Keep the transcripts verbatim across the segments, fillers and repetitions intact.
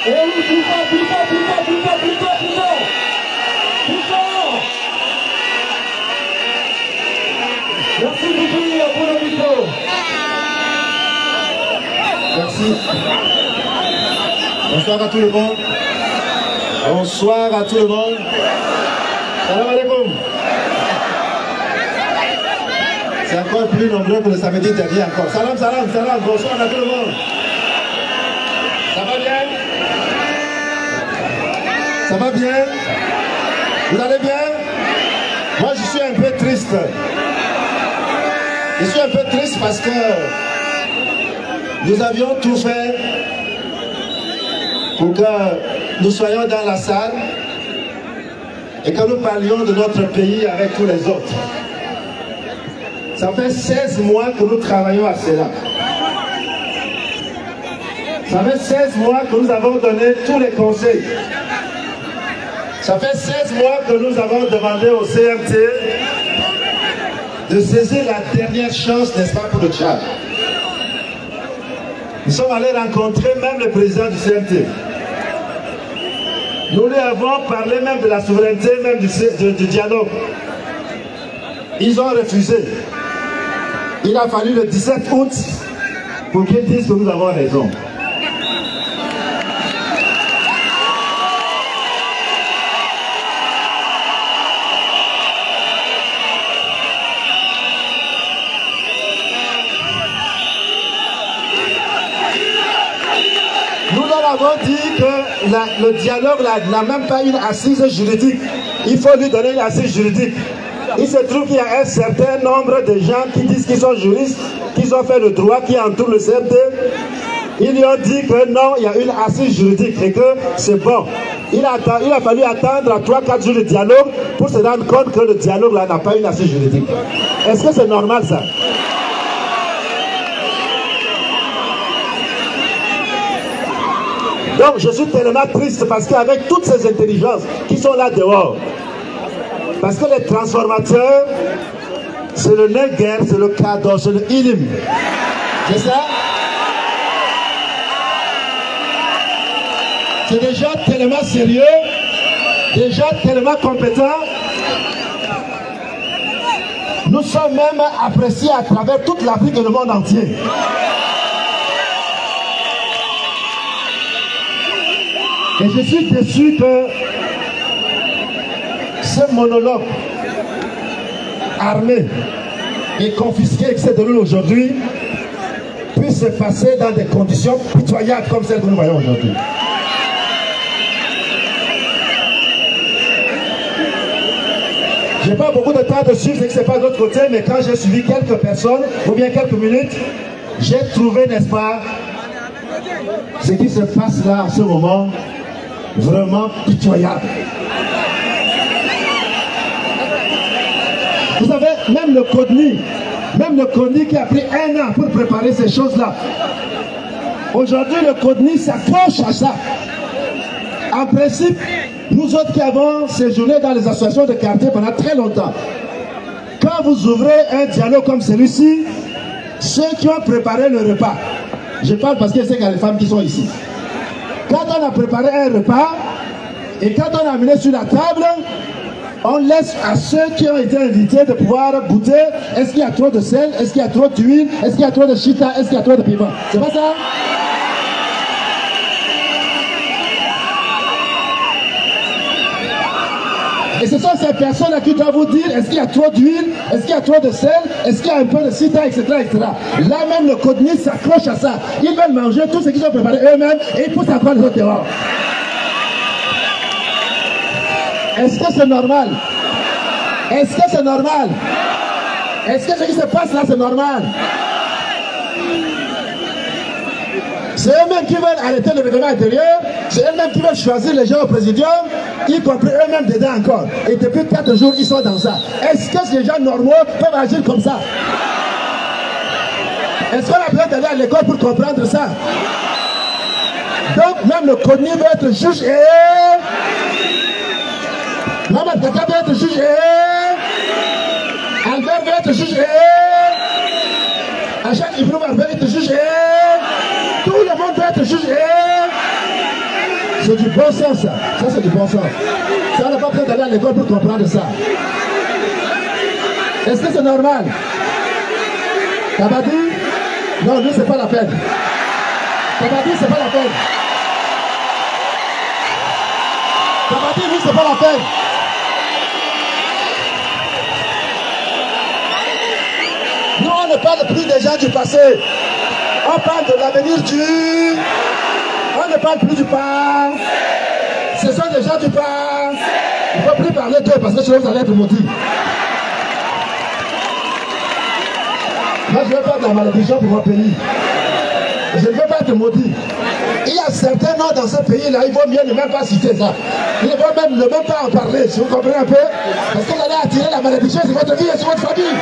Et oui, plus fort, plus fort, plus fort, plus fort, plus fort, plus fort. Plus fort. Merci beaucoup pour le micro. Merci. Bonsoir à tout le monde. Bonsoir à tout le monde. Salam alaikum. C'est encore plus nombreux que le samedi dernier encore. Salam, salam, salam. Bonsoir à tout le monde. Ça va bien? Ça va bien? Vous allez bien? Moi, je suis un peu triste. Je suis un peu triste parce que nous avions tout fait pour que nous soyons dans la salle et que nous parlions de notre pays avec tous les autres. Ça fait seize mois que nous travaillons à cela. Ça fait seize mois que nous avons donné tous les conseils. Ça fait seize mois que nous avons demandé au C M T de saisir la dernière chance, n'est-ce pas, pour le Tchad. Nous sommes allés rencontrer même le président du C M T. Nous lui avons parlé même de la souveraineté, même du, du, du dialogue. Ils ont refusé. Il a fallu le dix-sept août pour qu'ils disent que nous avons raison. Nous leur avons dit que la, le dialogue n'a même pas une assise juridique. Il faut lui donner une assise juridique. Il se trouve qu'il y a un certain nombre de gens qui disent qu'ils sont juristes, qu'ils ont fait le droit, qui entourent le C M T. Ils lui ont dit que non, il y a une assise juridique et que c'est bon. Il a, il a fallu attendre à trois quatre jours de dialogue pour se rendre compte que le dialogue là n'a pas une assise juridique. Est-ce que c'est normal ça? Donc je suis tellement triste parce qu'avec toutes ces intelligences qui sont là dehors, parce que les transformateurs, c'est le Neger, c'est le Kador, c'est le Ilim. C'est ça? C'est des gens tellement sérieux, des gens tellement compétents. Nous sommes même appréciés à travers toute l'Afrique et le monde entier. Et je suis déçu que ce monologue armé et confisqué que c'est de nous aujourd'hui puisse se passer dans des conditions pitoyables comme celles que nous voyons aujourd'hui. Je n'ai pas beaucoup de temps de suivre ce qui se passe de l'autre côté, mais quand j'ai suivi quelques personnes, ou bien quelques minutes, j'ai trouvé, n'est-ce pas, ce qui se passe là en ce moment, vraiment pitoyable. Vous savez, même le CODNI, même le CODNI qui a pris un an pour préparer ces choses-là, aujourd'hui le CODNI s'accroche à ça. En principe, nous autres qui avons séjourné dans les associations de quartier pendant très longtemps, quand vous ouvrez un dialogue comme celui-ci, ceux qui ont préparé le repas, je parle parce que je sais qu'il y a des femmes qui sont ici, quand on a préparé un repas et quand on a amené sur la table, on laisse à ceux qui ont été invités de pouvoir goûter. Est-ce qu'il y a trop de sel? Est-ce qu'il y a trop d'huile? Est-ce qu'il y a trop de chita? Est-ce qu'il y a trop de piment? C'est pas ça? Et ce sont ces personnes qui doivent vous dire est-ce qu'il y a trop d'huile? Est-ce qu'il y a trop de sel? Est-ce qu'il y a un peu de chita, et cetera, et cetera. Là même le CODNI s'accroche à ça. Ils veulent manger tout ce qu'ils ont préparé eux-mêmes et ils poussent encore les autres dehors. Est-ce que c'est normal? Est-ce que c'est normal? Est-ce que ce qui se passe là c'est normal? C'est eux-mêmes qui veulent arrêter le règlement intérieur, c'est eux-mêmes qui veulent choisir les gens au présidium, y compris eux-mêmes dedans encore. Et depuis quatre jours, ils sont dans ça. Est-ce que ces gens normaux peuvent agir comme ça? Est-ce qu'on a besoin d'aller à l'école pour comprendre ça? Donc même le CODNI veut être juge et... Maman Kaka veut être juge et... Albert veut être juge et... Achak Ibrahim veut être juge et... Tout le monde veut être juge et... C'est du bon sens, ça. Ça, c'est du bon sens. Ça, on n'a pas besoin d'aller à l'école pour comprendre ça. Est-ce que c'est normal? T'as pas dit? Non, lui, c'est pas la peine. T'as pas dit, c'est pas la peine. T'as pas dit, lui, c'est pas la peine. Nous, on ne parle plus des gens du passé. On parle de l'avenir du... On ne parle plus du passé. Ce sont des gens du passé. Il ne faut plus parler d'eux parce que sinon vous allez être maudits. Moi, je ne veux pas de la malédiction pour mon pays. Je ne veux pas être maudit. Il y a certains noms dans ce pays-là, il vaut mieux ne même pas citer ça. Il ne vaut même ne même pas en parler, si vous comprenez un peu. Parce que vous allez attirer la malédiction sur votre vie et sur votre famille.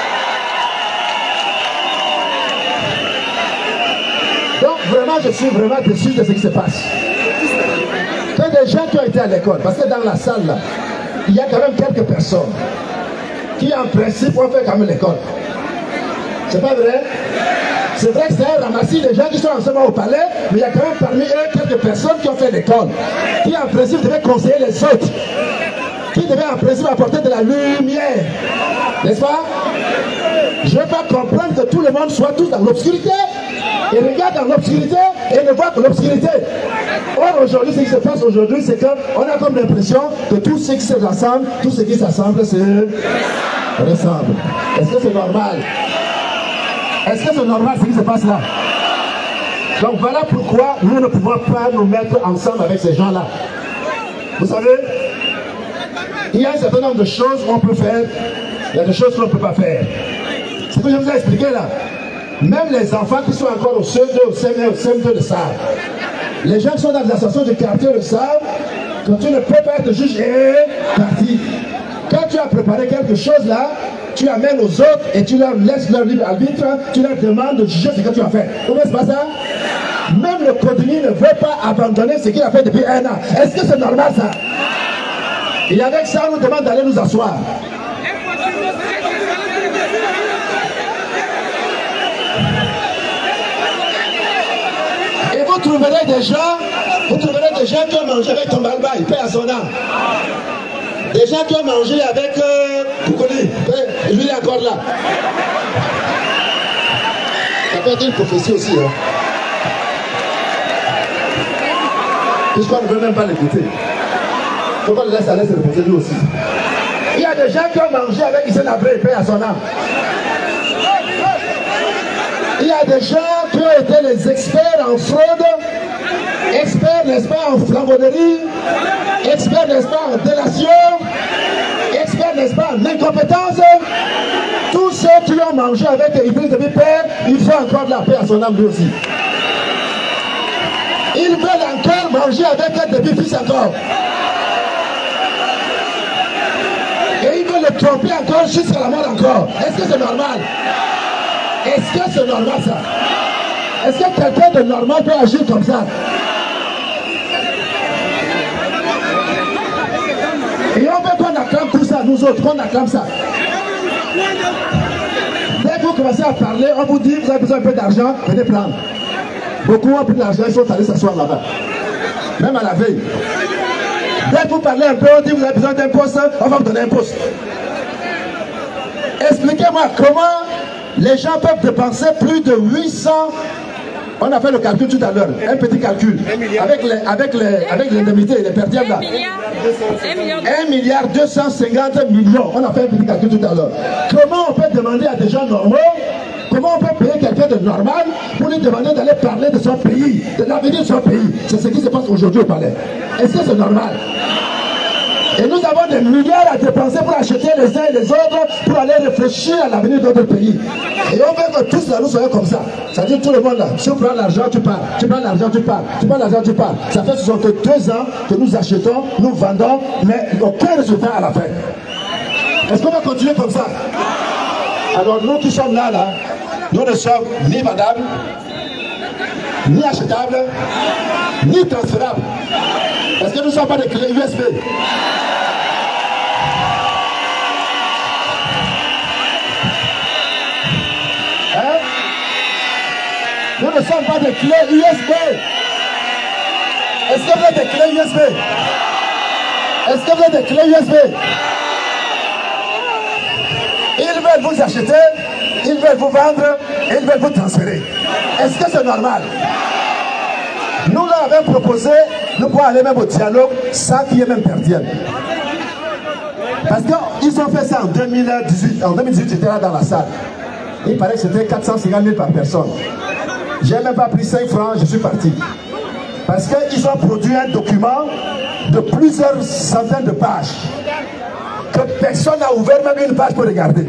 Donc vraiment, je suis vraiment déçu de ce qui se passe. Que des gens qui ont été à l'école, parce que dans la salle, là, il y a quand même quelques personnes qui, en principe, ont fait quand même l'école. C'est pas vrai? C'est vrai que c'est un ramassis des gens qui sont ensemble au palais, mais il y a quand même parmi eux quelques personnes qui ont fait l'école, qui en principe devaient conseiller les autres, qui devaient en principe apporter de la lumière. N'est-ce pas? Je ne veux pas comprendre que tout le monde soit tous dans l'obscurité. Et regarde dans l'obscurité et ne voit que l'obscurité. Or aujourd'hui, ce qui se passe aujourd'hui, c'est qu'on a comme l'impression que tout ce qui se rassemble, tout ce qui s'assemble se ressemble. Est-ce que c'est normal? Est-ce que c'est normal ce qui se passe là? Donc voilà pourquoi nous ne pouvons pas nous mettre ensemble avec ces gens-là. Vous savez, il y a un certain nombre de choses qu'on peut faire, il y a des choses qu'on ne peut pas faire. Ce que je vous ai expliqué là. Même les enfants qui sont encore au C E deux, au C M un, au C M deux le savent. Les gens qui sont dans les associations du quartier le savent. Que tu ne peux pas être juge et parti. Quand tu as préparé quelque chose là, tu amènes aux autres et tu leur laisses leur libre arbitre, tu leur demandes de juger ce que tu as fait. Vous voyez, c'est pas ça? Même le Codini ne veut pas abandonner ce qu'il a fait depuis un an. Est-ce que c'est normal ça? Et avec ça, on nous demande d'aller nous asseoir. Et vous trouverez des gens, vous trouverez des gens qui ont mangé avec Tombalba, il paie à son âme. Des gens qui ont mangé avec euh, Koukouli, lui il est encore là. Ça peut être une prophétie aussi. Hein. Puisqu'on ne veut même pas l'écouter. Il faut qu'on le laisse aller se reposer lui aussi. Il y a des gens qui ont mangé avec Issène Abré, il paie à son âme. Il y a des gens qui ont été les experts en fraude, experts, n'est-ce pas, en flambonerie, experts, n'est-ce pas, en délation, experts, n'est-ce pas, en incompétence. Tous ceux qui ont mangé avec Ibris de Père, ils font encore de la paix à son âme lui aussi. Ils veulent encore manger avec un demi-fils encore. Et ils veulent le tromper encore jusqu'à la mort encore. Est-ce que c'est normal? Est-ce que c'est normal ça? Est-ce que quelqu'un de normal peut agir comme ça? Et on veut qu'on acclame tout ça, nous autres, qu'on acclame ça. Dès que vous commencez à parler, on vous dit, vous avez besoin un peu d'argent, venez prendre. Beaucoup ont pris de l'argent, ils sont allés s'asseoir là-bas. Même à la veille. Dès que vous parlez un peu, on dit, vous avez besoin d'un poste, on va vous donner un poste. Expliquez-moi comment les gens peuvent dépenser plus de huit cents. On a fait le calcul tout à l'heure, un petit calcul. Avec les, avec les, avec l'indemnité et les perdièmes là. un milliard deux cent cinquante millions. On a fait un petit calcul tout à l'heure. Comment on peut demander à des gens normaux, comment on peut payer quelqu'un de normal pour lui demander d'aller parler de son pays, de l'avenir de son pays? C'est ce qui se passe aujourd'hui au palais. Est-ce que c'est normal? Et nous avons des milliards à dépenser pour acheter les uns et les autres, pour aller réfléchir à l'avenir de notre pays. Et on veut que tous là nous soyons comme ça. Ça veut dire tout le monde là, si on prend l'argent, tu pars. Tu prends l'argent, tu pars. Tu prends l'argent, tu pars. Ça fait soixante-deux ans que nous achetons, nous vendons, mais aucun résultat à la fin. Est-ce qu'on va continuer comme ça? Alors nous qui sommes là, là, nous ne sommes ni vendables, ni achetables, ni transférables. Est-ce que nous ne sommes pas des clés U S B? Hein? Nous ne sommes pas des clés U S B. Est-ce que vous avez des clés U S B? Est-ce que vous avez des clés U S B? Ils veulent vous acheter, ils veulent vous vendre, et ils veulent vous transférer. Est-ce que c'est normal? Nous leur avons proposé, nous pouvons aller même au dialogue sans qu'il y ait même perdienne. Parce qu'ils ont fait ça en deux mille dix-huit. En deux mille dix-huit, j'étais là dans la salle. Il paraît que c'était quatre cent cinquante mille par personne. Je n'ai même pas pris cinq francs, je suis parti. Parce qu'ils ont produit un document de plusieurs centaines de pages. Que personne n'a ouvert même une page pour regarder.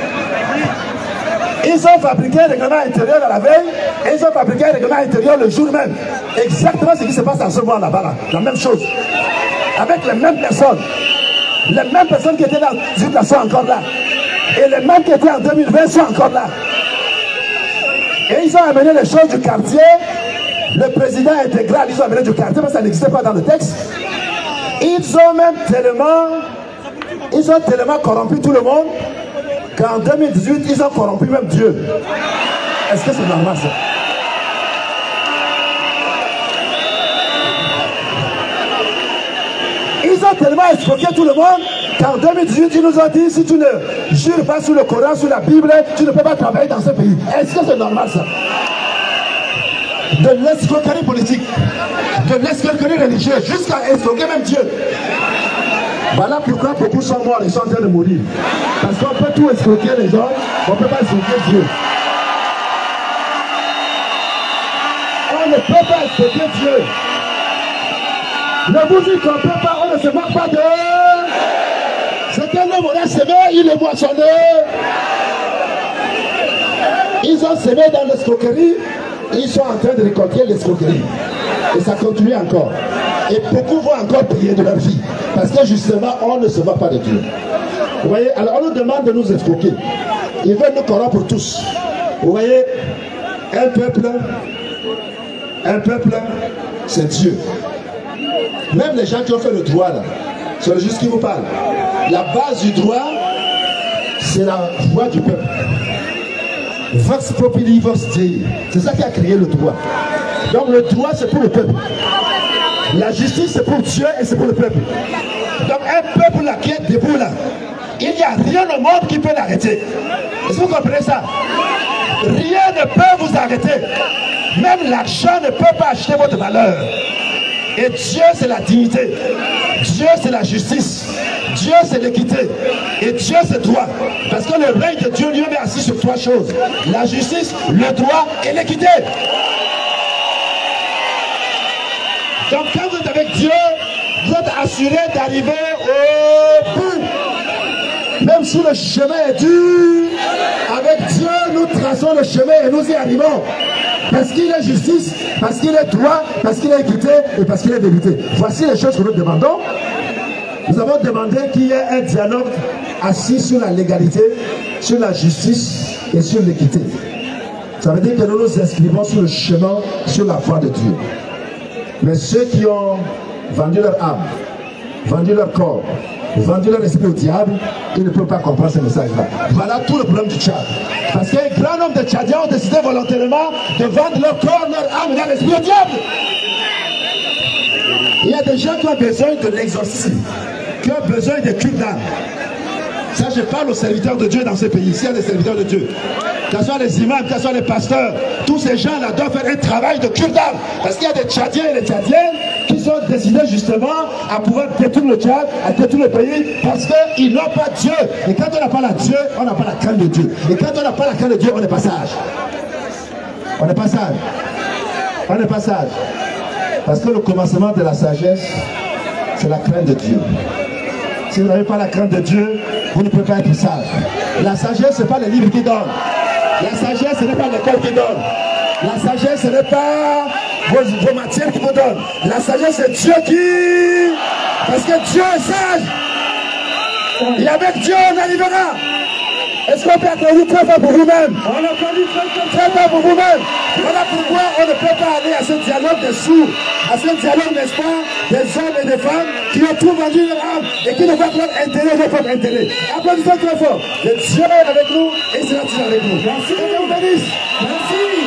Ils ont fabriqué un règlement intérieur à la veille et ils ont fabriqué un règlement intérieur le jour même. Exactement ce qui se passe en ce moment là-bas, là. La même chose. Avec les mêmes personnes. Les mêmes personnes qui étaient là, là sont encore là. Et les mêmes qui étaient en deux mille vingt sont encore là. Et ils ont amené les choses du quartier. Le président intégral, ils ont amené du quartier, parce que ça n'existait pas dans le texte. Ils ont même tellement, ils ont tellement corrompu tout le monde qu'en deux mille dix-huit, ils ont corrompu même Dieu. Est-ce que c'est normal ça? Ils ont tellement escroqué tout le monde qu'en deux mille dix-huit, ils nous ont dit, si tu ne jures pas sur le Coran, sur la Bible, tu ne peux pas travailler dans ce pays. Est-ce que c'est normal ça? De l'escroquerie politique, de l'escroquerie religieuse, jusqu'à escroquer même Dieu. Voilà pourquoi beaucoup sont morts et sont en train de mourir. Parce qu'on peut tout escroquer les hommes, on ne peut pas escroquer Dieu. On ne peut pas escroquer Dieu. Ne vous dites qu'on ne peut pas, on ne se moque pas d'eux. C'est qu'un homme aurait semé, il est moissonné. Ils ont semé dans l'escroquerie, ils sont en train de récolter l'escroquerie. Et ça continue encore. Et beaucoup vont encore payer de leur vie. Parce que justement, on ne se moque pas de Dieu. Vous voyez, alors on nous demande de nous escroquer. Ils veulent nous corrompre pour tous. Vous voyez, un peuple, un peuple, c'est Dieu. Même les gens qui ont fait le droit, là, c'est le juste qui vous parle. La base du droit, c'est la voix du peuple. Vox populi, vox Dei. C'est ça qui a créé le droit. Donc le droit, c'est pour le peuple. La justice, c'est pour Dieu et c'est pour le peuple. Donc un peuple là, qui est debout là, il n'y a rien au monde qui peut l'arrêter. Est-ce que vous comprenez ça? Rien ne peut vous arrêter. Même l'argent ne peut pas acheter votre valeur. Et Dieu, c'est la dignité. Dieu, c'est la justice. Dieu, c'est l'équité. Et Dieu, c'est le droit. Parce que le règne de Dieu lui-même est assis sur trois choses. La justice, le droit et l'équité. Donc quand vous êtes avec Dieu, vous êtes assuré d'arriver au bout. Même si le chemin est dur, avec Dieu, nous traçons le chemin et nous y arrivons. Parce qu'il est justice, parce qu'il est droit, parce qu'il est équité et parce qu'il est vérité. Voici les choses que nous demandons. Nous avons demandé qu'il y ait un dialogue assis sur la légalité, sur la justice et sur l'équité. Ça veut dire que nous nous inscrivons sur le chemin, sur la voie de Dieu. Mais ceux qui ont vendu leur âme, vendu leur corps, vendu leur esprit au diable, ils ne peuvent pas comprendre ce message-là. Voilà tout le problème du Tchad. Parce qu'un grand nombre de Tchadiens ont décidé volontairement de vendre leur corps, leur âme, leur esprit au diable. Il y a des gens qui ont besoin de l'exorcisme, qui ont besoin de culte d'âme. Ça, je parle aux serviteurs de Dieu dans ce pays. S'il y a des serviteurs de Dieu, que ce soit les imams, que ce soit les pasteurs, tous ces gens-là doivent faire un travail de culte d'âme. Parce qu'il y a des Tchadiens et des Tchadiennes qui sont décidés justement à pouvoir détruire le Tchad, à détruire le pays, parce qu'ils n'ont pas Dieu. Et quand on n'a pas la Dieu, on n'a pas la crainte de Dieu. Et quand on n'a pas la crainte de Dieu, on n'est pas sage. On n'est pas sage. On n'est pas sage. Parce que le commencement de la sagesse, c'est la crainte de Dieu. Si vous n'avez pas la crainte de Dieu, vous ne pouvez pas être sage. La sagesse, ce n'est pas les livres qui donnent. La sagesse, ce n'est pas l'école qui donne. La sagesse, ce n'est pas vos, vos matières qui vous donnent. La sagesse, c'est Dieu qui... Parce que Dieu est sage. Et avec Dieu, on arrivera. Est-ce qu'on peut applaudir très fort pour vous-même? On applaudit très fort pour vous-même. Voilà pourquoi on ne peut pas aller à ce dialogue des sourds, à ce dialogue, n'est-ce pas, des hommes et des femmes qui ont tout vendu leur âme et qui ne voient pas leur intérêt, leur propre intérêt. Applaudissons très fort. Le Dieu est avec nous et il sera toujours avec nous. Merci. Que Dieu vous bénisse. Merci.